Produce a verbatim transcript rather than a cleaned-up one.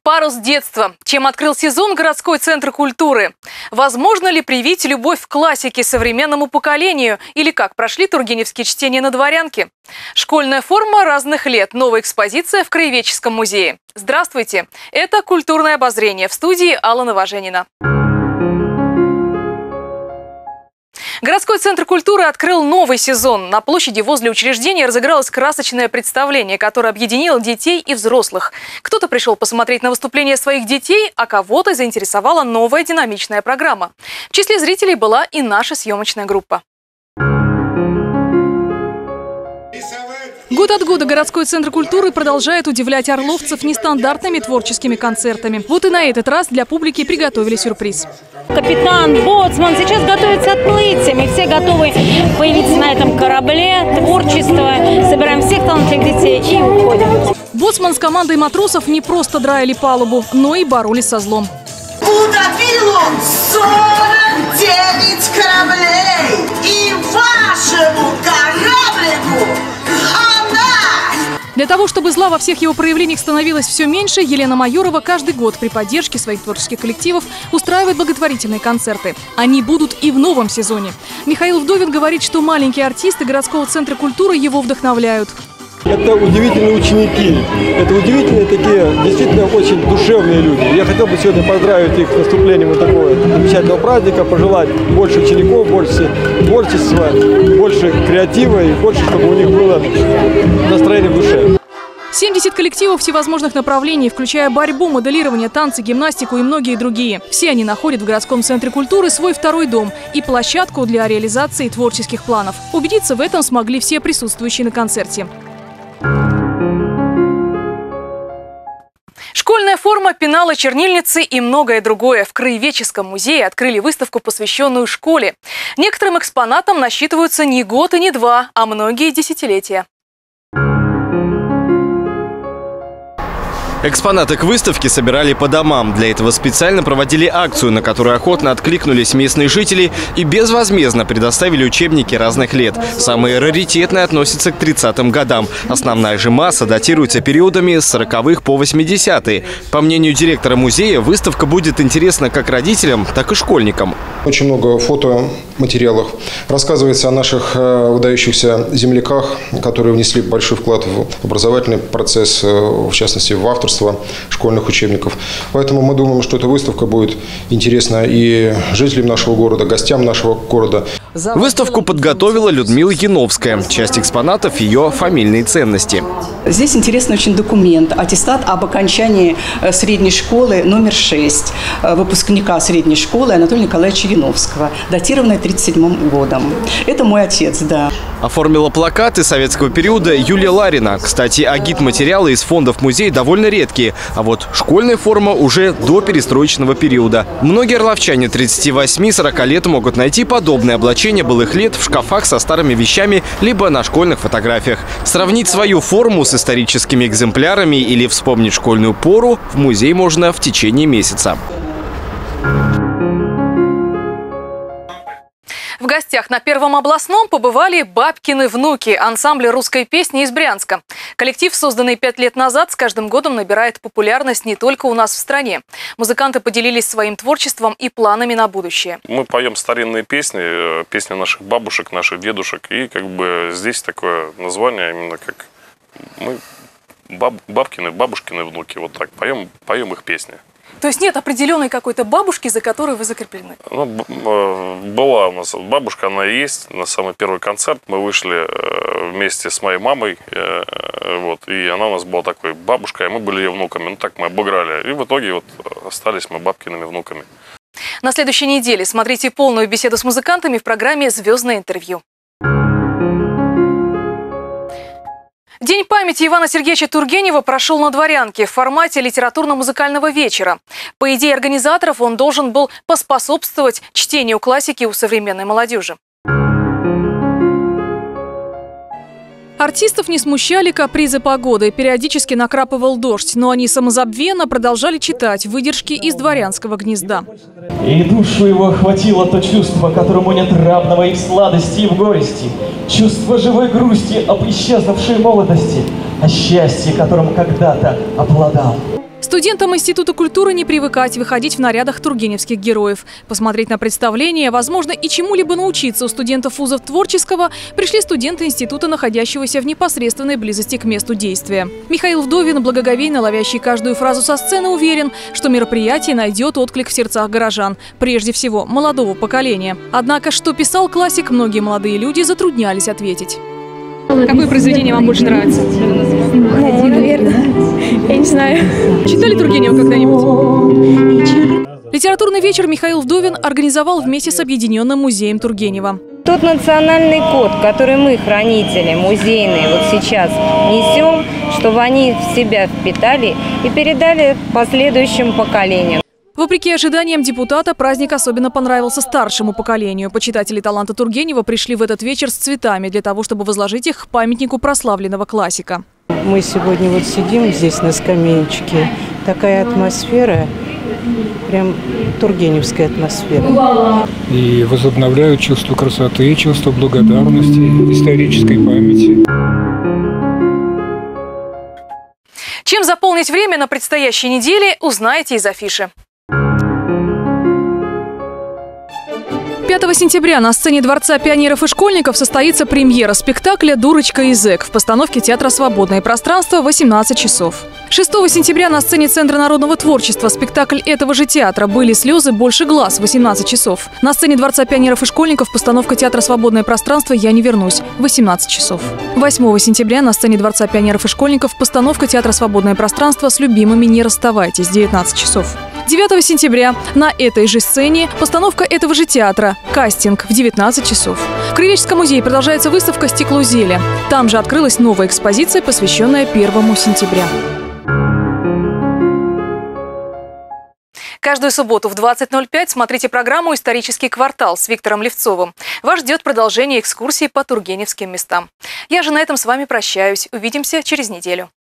Парус детства. Чем открыл сезон городской центр культуры? Возможно ли привить любовь к классике современному поколению? Или как прошли тургеневские чтения на Дворянке? Школьная форма разных лет. Новая экспозиция в Краеведческом музее. Здравствуйте! Это «Культурное обозрение», в студии Алла Новоженина. Городской центр культуры открыл новый сезон. На площади возле учреждения разыгралось красочное представление, которое объединило детей и взрослых. Кто-то пришел посмотреть на выступления своих детей, а кого-то заинтересовала новая динамичная программа. В числе зрителей была и наша съемочная группа. Год от года городской центр культуры продолжает удивлять орловцев нестандартными творческими концертами. Вот и на этот раз для публики приготовили сюрприз. Капитан, боцман сейчас готовится отплыть, мы все готовы появиться на этом корабле, творчество, собираем всех талантливых детей и уходим. Боцман с командой матросов не просто драили палубу, но и боролись со злом. Утопил он сорок девять кораблей, и вашему кораблику Для того, чтобы зла во всех его проявлениях становилось все меньше, Елена Майорова каждый год при поддержке своих творческих коллективов устраивает благотворительные концерты. Они будут и в новом сезоне. Михаил Вдовин говорит, что маленькие артисты городского центра культуры его вдохновляют. Это удивительные ученики, это удивительные такие, действительно очень душевные люди. Я хотел бы сегодня поздравить их с наступлением вот такого замечательного праздника, пожелать больше учеников, больше творчества, больше креатива и больше, чтобы у них было настроение в душе. семьдесят коллективов всевозможных направлений, включая борьбу, моделирование, танцы, гимнастику и многие другие. Все они находят в городском центре культуры свой второй дом и площадку для реализации творческих планов. Убедиться в этом смогли все присутствующие на концерте. Школьная форма, пеналы, чернильницы и многое другое. В Краеведческом музее открыли выставку, посвященную школе. Некоторым экспонатам насчитываются не год и не два, а многие десятилетия. Экспонаты к выставке собирали по домам. Для этого специально проводили акцию, на которую охотно откликнулись местные жители и безвозмездно предоставили учебники разных лет. Самые раритетные относятся к тридцатым годам. Основная же масса датируется периодами с сороковых по восьмидесятые. По мнению директора музея, выставка будет интересна как родителям, так и школьникам. Очень много фотоматериалов. Рассказывается о наших выдающихся земляках, которые внесли большой вклад в образовательный процесс, в частности, в авторство школьных учебников. Поэтому мы думаем, что эта выставка будет интересна и жителям нашего города, гостям нашего города. Выставку подготовила Людмила Яновская. Часть экспонатов – ее фамильные ценности. Здесь интересный очень документ. Аттестат об окончании средней школы номер шесть выпускника средней школы Анатолия Николаевича Яновского, датированный тридцать седьмым годом. Это мой отец, да. Оформила плакаты советского периода Юлия Ларина. Кстати, агитматериалы из фондов музея довольно редкие, а вот школьная форма уже до перестроечного периода. Многие орловчане тридцати восьми-сорока лет могут найти подобное облачение былых лет в шкафах со старыми вещами либо на школьных фотографиях. Сравнить свою форму с историческими экземплярами или вспомнить школьную пору в музей можно в течение месяца. В гостях на Первом областном побывали «Бабкины внуки» ансамбля русской песни из Брянска. Коллектив, созданный пять лет назад, с каждым годом набирает популярность не только у нас в стране. Музыканты поделились своим творчеством и планами на будущее. Мы поем старинные песни, песни наших бабушек, наших дедушек. И как бы здесь такое название именно как мы баб, бабкины, бабушкины внуки. Вот так поем, поем их песни. То есть нет определенной какой-то бабушки, за которой вы закреплены? Ну, была у нас бабушка, она и есть. На самый первый концерт мы вышли вместе с моей мамой. Вот, и она у нас была такой бабушкой, а мы были ее внуками. Ну так мы обыграли. И в итоге вот остались мы бабкиными внуками. На следующей неделе смотрите полную беседу с музыкантами в программе «Звездное интервью». День памяти Ивана Сергеевича Тургенева прошел на Дворянке в формате литературно-музыкального вечера. По идее организаторов, он должен был поспособствовать чтению классики у современной молодежи. Артистов не смущали капризы погоды. Периодически накрапывал дождь, но они самозабвенно продолжали читать выдержки из «Дворянского гнезда». И душу его охватило то чувство, которому нет равного и в сладости, и в горести. Чувство живой грусти об исчезнувшей молодости, о счастье, которым когда-то обладал. Студентам Института культуры не привыкать выходить в нарядах тургеневских героев. Посмотреть на представление, возможно, и чему-либо научиться у студентов вузов творческого пришли студенты института, находящегося в непосредственной близости к месту действия. Михаил Вдовин, благоговейно ловящий каждую фразу со сцены, уверен, что мероприятие найдет отклик в сердцах горожан, прежде всего молодого поколения. Однако, что писал классик, многие молодые люди затруднялись ответить. Какое произведение вам больше нравится? Ну, наверное. Я не знаю. Читали Тургенева когда-нибудь? Литературный вечер Михаил Вдовин организовал вместе с Объединенным музеем Тургенева. Тот национальный код, который мы, хранители музейные, вот сейчас несем, чтобы они в себя впитали и передали последующим поколениям. Вопреки ожиданиям депутата, праздник особенно понравился старшему поколению. Почитатели таланта Тургенева пришли в этот вечер с цветами для того, чтобы возложить их к памятнику прославленного классика. Мы сегодня вот сидим здесь на скамеечке. Такая атмосфера, прям тургеневская атмосфера. И возобновляют чувство красоты, чувство благодарности, исторической памяти. Чем заполнить время на предстоящей неделе, узнаете из афиши. пятого сентября на сцене Дворца пионеров и школьников состоится премьера спектакля «Дурочка и зэк» в постановке Театра «Свободное пространство» в восемнадцать часов. шестого сентября на сцене Центра народного творчества спектакль этого же театра «Были слезы, больше глаз» в восемнадцать часов. На сцене Дворца пионеров и школьников постановка Театра «Свободное пространство» «Я не вернусь» в восемнадцать часов. восьмого сентября на сцене Дворца пионеров и школьников постановка Театра «Свободное пространство» «С любимыми не расставайтесь» в девятнадцать часов. девятого сентября на этой же сцене постановка этого же театра «Кастинг» в девятнадцать часов. В Краеведческом музее продолжается выставка «Стекло зелья». Там же открылась новая экспозиция, посвященная первому сентября. Каждую субботу в двадцать ноль пять смотрите программу «Исторический квартал» с Виктором Левцовым. Вас ждет продолжение экскурсии по тургеневским местам. Я же на этом с вами прощаюсь. Увидимся через неделю.